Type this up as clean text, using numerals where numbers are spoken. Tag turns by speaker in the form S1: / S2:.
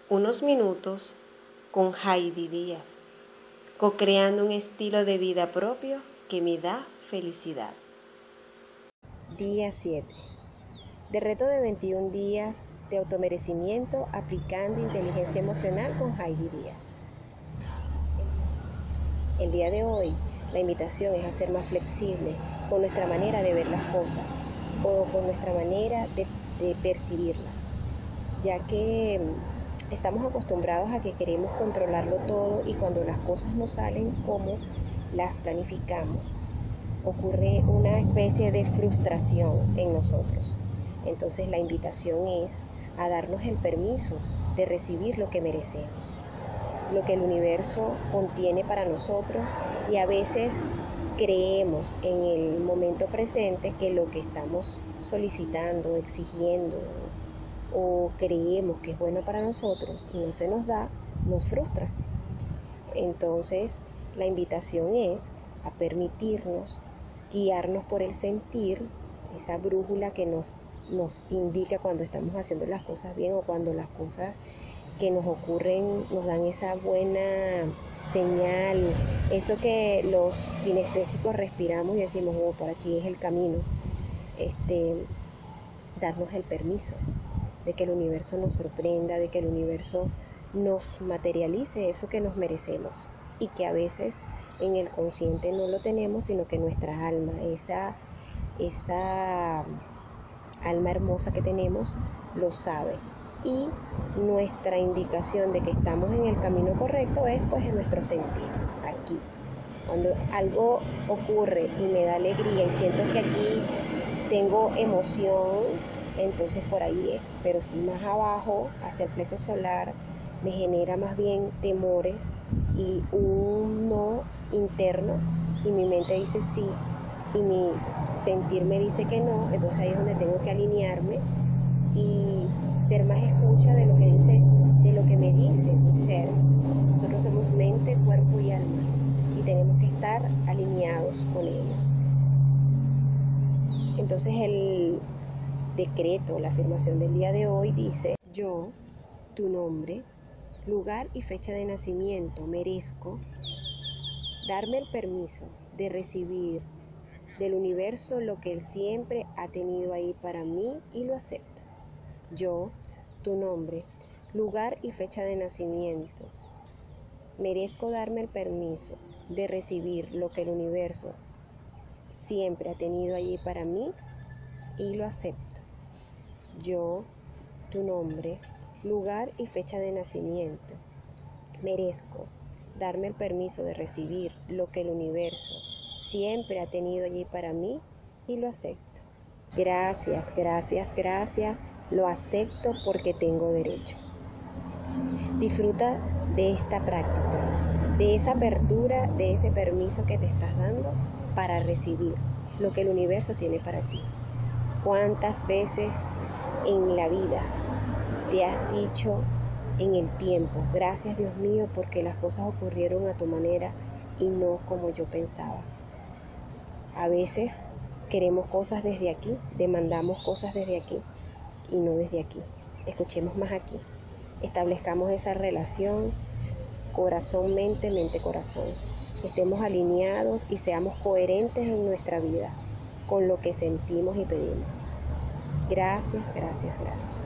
S1: Unos minutos con Heidi Díaz, co-creando un estilo de vida propio que me da felicidad. Día 7. De reto de 21 días de automerecimiento aplicando inteligencia emocional con Heidi Díaz. El día de hoy, la invitación es a ser más flexible con nuestra manera de ver las cosas o con nuestra manera de percibirlas, ya que estamos acostumbrados a que queremos controlarlo todo y cuando las cosas no salen como las planificamos, ocurre una especie de frustración en nosotros. Entonces la invitación es a darnos el permiso de recibir lo que merecemos, lo que el universo contiene para nosotros, y a veces creemos en el momento presente que lo que estamos solicitando, exigiendo o creemos que es bueno para nosotros y no se nos da, nos frustra. Entonces la invitación es a permitirnos guiarnos por el sentir, esa brújula que nos indica cuando estamos haciendo las cosas bien o cuando las cosas que nos ocurren nos dan esa buena señal, eso que los kinestésicos respiramos y decimos, oh, por aquí es el camino. Darnos el permiso de que el universo nos sorprenda, de que el universo nos materialice eso que nos merecemos y que a veces en el consciente no lo tenemos, sino que nuestra alma, esa alma hermosa que tenemos, lo sabe. Y nuestra indicación de que estamos en el camino correcto es pues en nuestro sentir, aquí. Cuando algo ocurre y me da alegría y siento que aquí tengo emoción, entonces por ahí es. Pero si más abajo, hacia el plexo solar, me genera más bien temores y un no interno y mi mente dice sí y mi sentir me dice que no, entonces ahí es donde tengo que alinearme y ser más escucha de lo que dice, de lo que me dice mi ser. Nosotros somos mente, cuerpo y alma y tenemos que estar alineados con ello. Entonces el decreto, la afirmación del día de hoy dice: yo, tu nombre, lugar y fecha de nacimiento, merezco darme el permiso de recibir del universo lo que él siempre ha tenido ahí para mí y lo acepto. Yo, tu nombre, lugar y fecha de nacimiento, merezco darme el permiso de recibir lo que el universo siempre ha tenido allí para mí y lo acepto. Yo, tu nombre, lugar y fecha de nacimiento, merezco darme el permiso de recibir lo que el universo siempre ha tenido allí para mí y lo acepto. Gracias, gracias, gracias. Lo acepto porque tengo derecho. Disfruta de esta práctica, de esa apertura, de ese permiso que te estás dando para recibir lo que el universo tiene para ti. ¿Cuántas veces en la vida te has dicho en el tiempo, gracias Dios mío porque las cosas ocurrieron a tu manera y no como yo pensaba? A veces queremos cosas desde aquí, demandamos cosas desde aquí y no desde aquí. Escuchemos más aquí. Establezcamos esa relación corazón-mente, mente-corazón. Estemos alineados y seamos coherentes en nuestra vida con lo que sentimos y pedimos. Gracias, gracias, gracias.